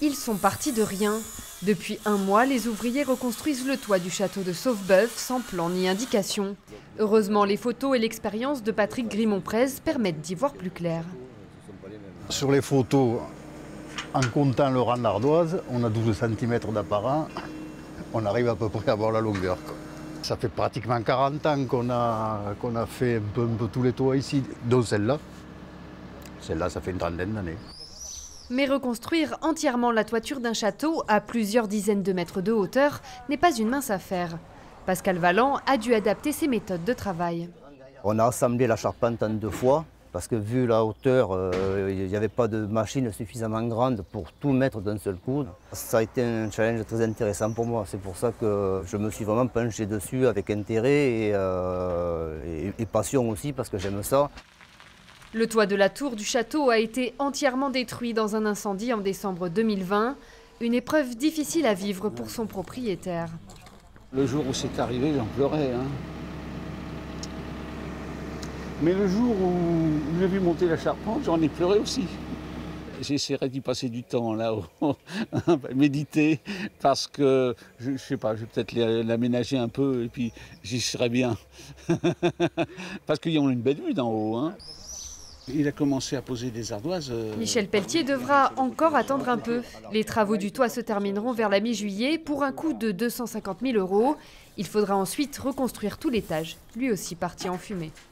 Ils sont partis de rien. Depuis un mois, les ouvriers reconstruisent le toit du château de Saufbeuf sans plan ni indication. Heureusement, les photos et l'expérience de Patrick Grimont-Prez permettent d'y voir plus clair. Sur les photos, en comptant le rang d'ardoise, on a 12 cm d'apparent. On arrive à peu près à voir la longueur. Ça fait pratiquement 40 ans qu'on a fait un peu tous les toits ici, dont celle-là. Celle-là, ça fait une trentaine d'années. Mais reconstruire entièrement la toiture d'un château à plusieurs dizaines de mètres de hauteur n'est pas une mince affaire. Pascal Valland a dû adapter ses méthodes de travail. On a assemblé la charpente en 2 fois, parce que vu la hauteur, il n'y avait pas de machine suffisamment grande pour tout mettre d'un seul coup. Ça a été un challenge très intéressant pour moi. C'est pour ça que je me suis vraiment penché dessus avec intérêt et passion aussi, parce que j'aime ça. Le toit de la tour du château a été entièrement détruit dans un incendie en décembre 2020. Une épreuve difficile à vivre pour son propriétaire. Le jour où c'est arrivé, j'en pleurais. Mais le jour où j'ai vu monter la charpente, j'en ai pleuré aussi. J'essaierai d'y passer du temps là-haut, méditer, parce que je sais pas, je vais peut-être l'aménager un peu et puis j'y serai bien. Parce qu'ils ont une belle vue d'en haut. Il a commencé à poser des ardoises. Michel Pelletier devra encore attendre un peu. Les travaux du toit se termineront vers la mi-juillet pour un coût de 250 000 €. Il faudra ensuite reconstruire tout l'étage, lui aussi parti en fumée.